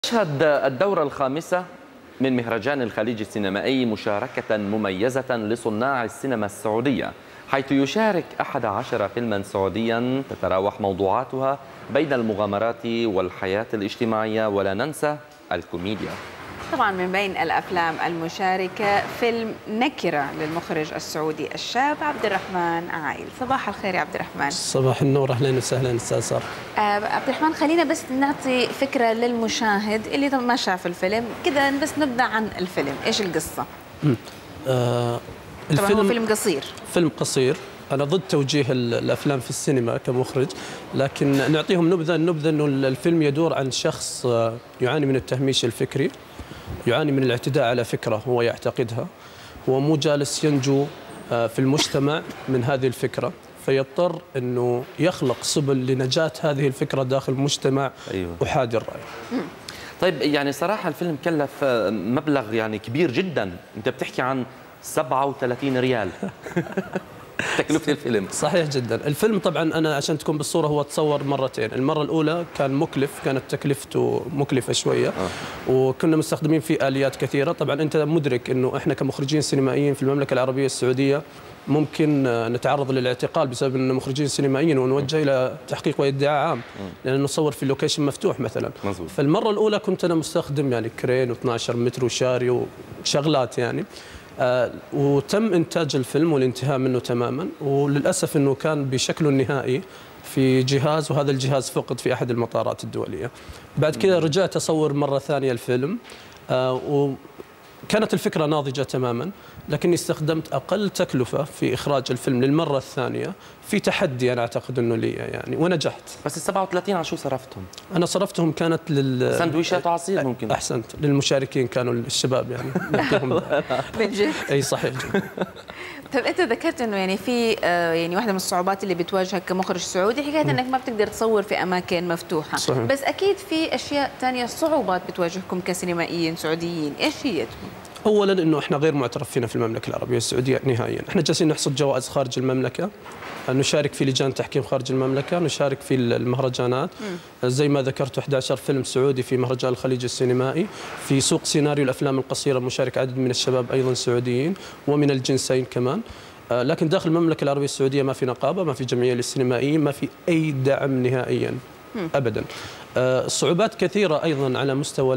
تشهد الدورة الخامسة من مهرجان الخليج السينمائي مشاركة مميزة لصناع السينما السعودية، حيث يشارك 11 فيلما سعوديا تتراوح موضوعاتها بين المغامرات والحياة الاجتماعية، ولا ننسى الكوميديا. طبعا من بين الأفلام المشاركة فيلم نكرة للمخرج السعودي الشاب عبد الرحمن عائل. صباح الخير يا عبد الرحمن. صباح النور، أهلا وسهلا أستاذ سارة. عبد الرحمن، خلينا بس نعطي فكرة للمشاهد اللي ما شاف الفيلم كذا، بس نبدأ عن الفيلم. إيش القصة؟ الفيلم هو فيلم قصير. فيلم قصير. أنا ضد توجيه الأفلام في السينما كمخرج، لكن نعطيهم نبذة إنه الفيلم يدور عن شخص يعاني من التهميش الفكري، يعاني من الاعتداء على فكرة هو يعتقدها، هو مو جالس ينجو في المجتمع من هذه الفكرة، فيضطر أنه يخلق سبل لنجاة هذه الفكرة داخل مجتمع أحادي الرأي. طيب، يعني صراحة الفيلم كلف مبلغ يعني كبير جدا، أنت بتحكي عن 37 ريال تكلفة الفيلم. صحيح جدا. الفيلم طبعا أنا عشان تكون بالصورة هو تصور مرتين، المرة الأولى كان مكلف، كانت تكلفته مكلفة شوية وكنا مستخدمين فيه آليات كثيرة. طبعا أنت مدرك أنه إحنا كمخرجين سينمائيين في المملكة العربية السعودية ممكن نتعرض للاعتقال بسبب أننا مخرجين سينمائيين ونوجه إلى تحقيق وادعاء عام، لأن نصور في اللوكيشن مفتوح مثلا. مزبوط. فالمرة الأولى كنت أنا مستخدم يعني كرين و12 متر وشاري وشغلات يعني. وتم إنتاج الفيلم والانتهاء منه تماما، وللأسف أنه كان بشكله النهائي في جهاز، وهذا الجهاز فقد في أحد المطارات الدولية. بعد كذا رجعت أصور مرة ثانية الفيلم، وكانت الفكرة ناضجة تماما، لكني استخدمت أقل تكلفة في إخراج الفيلم للمرة الثانية في تحدي أنا أعتقد أنه لي يعني، ونجحت. بس ال 37 على شو صرفتهم؟ أنا صرفتهم كانت سندويشات وعصير ممكن. أحسنت، للمشاركين كانوا الشباب يعني. من جد؟ أي صحيح. طيب، أنت ذكرت إنه يعني في يعني واحدة من الصعوبات اللي بتواجهك كمخرج سعودي حكاية إنك ما بتقدر تصور في أماكن مفتوحة. صحيح. بس أكيد في أشياء ثانية، صعوبات بتواجهكم كسينمائيين سعوديين، إيش هي؟ اولا انه احنا غير معترف فينا في المملكه العربيه السعوديه نهائيا، احنا جالسين نحصد جوائز خارج المملكه، نشارك في لجان تحكيم خارج المملكه، نشارك في المهرجانات زي ما ذكرت 11 فيلم سعودي في مهرجان الخليج السينمائي، في سوق سيناريو الافلام القصيره مشارك عدد من الشباب ايضا سعوديين ومن الجنسين كمان. لكن داخل المملكه العربيه السعوديه ما في نقابه، ما في جمعيه للسينمائيين، ما في اي دعم نهائيا ابدا. صعوبات كثيره ايضا على مستوى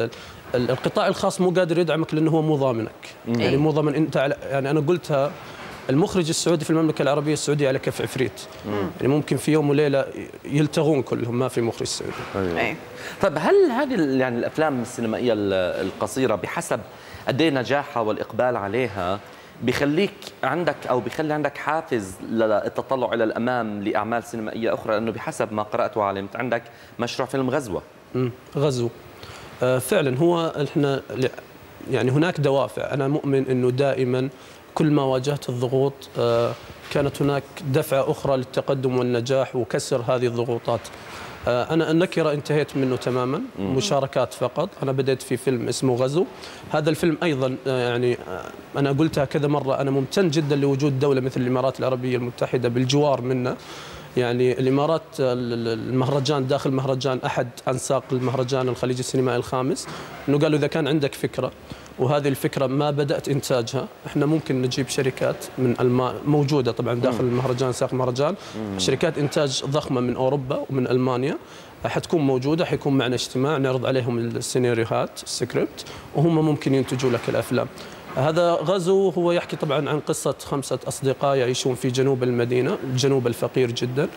القطاع الخاص، مو قادر يدعمك لانه هو مو ضامنك. يعني مو ضامن انت يعني انا قلتها، المخرج السعودي في المملكه العربيه السعوديه على كف عفريت. يعني ممكن في يوم وليله يلتغون كلهم، ما في مخرج سعودي. طيب، هل هذه يعني الافلام السينمائيه القصيره بحسب قد ايه نجاحها والاقبال عليها بيخليك عندك او بيخلي عندك حافز للتطلع الى الامام لاعمال سينمائيه اخرى؟ لانه بحسب ما قرات وعلمت عندك مشروع فيلم غزوه. غزو فعلا هو احنا يعني هناك دوافع. انا مؤمن انه دائما كل ما واجهت الضغوط كانت هناك دفعه اخرى للتقدم والنجاح وكسر هذه الضغوطات. أنا النكرة انتهيت منه تماما، مشاركات فقط. أنا بدأت في فيلم اسمه غزو. هذا الفيلم أيضا يعني أنا قلتها كذا مرة، أنا ممتن جدا لوجود دولة مثل الإمارات العربية المتحدة بالجوار منا. يعني الإمارات المهرجان داخل مهرجان أحد أنساق المهرجان الخليج السينمائي الخامس، إنه قالوا إذا كان عندك فكرة وهذه الفكرة ما بدأت إنتاجها، إحنا ممكن نجيب شركات من موجودة طبعا داخل المهرجان، ساق المهرجان، شركات إنتاج ضخمة من أوروبا ومن ألمانيا حتكون موجودة، حيكون معنا اجتماع نعرض عليهم السيناريوهات السكريبت وهم ممكن ينتجوا لك الأفلام. هذا غزو هو يحكي طبعا عن قصة 5 أصدقاء يعيشون في جنوب المدينة، الجنوب الفقير جدا.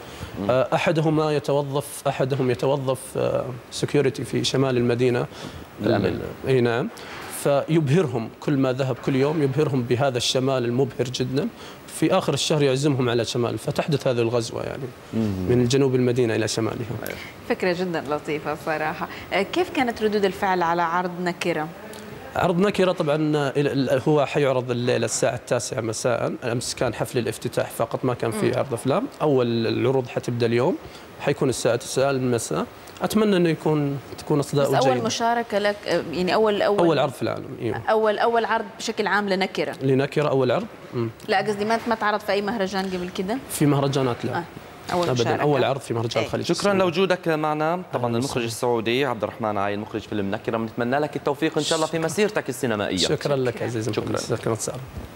أحدهم يتوظف سكيورتي في شمال المدينة. أي نعم. فيبهرهم كل ما ذهب كل يوم يبهرهم بهذا الشمال المبهر جدا، في آخر الشهر يعزمهم على شمال، فتحدث هذه الغزوة يعني من جنوب المدينة إلى شمالها. فكرة جدا لطيفة صراحة. كيف كانت ردود الفعل على عرض نكرة؟ عرض نكرة طبعا هو حيعرض الليلة الساعة 9 مساء. أمس كان حفل الافتتاح فقط، ما كان في عرض أفلام. أول العروض حتبدأ اليوم، حيكون الساعة 9 المساء. أتمنى أنه تكون أصداء جيدة. أول مشاركة لك يعني أول عرض في العالم. إيوه. أول عرض بشكل عام لنكرة. أول عرض. لا قصدي ما تعرض في أي مهرجان قبل كده؟ في مهرجانات لا. ابدا اول عرض في مهرجان الخليج. شكرا لوجودك معنا. طبعا المخرج السعودي عبد الرحمن عايل مخرج فيلم نكره، بنتمنى لك التوفيق ان شاء الله في مسيرتك السينمائيه. شكرا لك عزيزي. شكرا.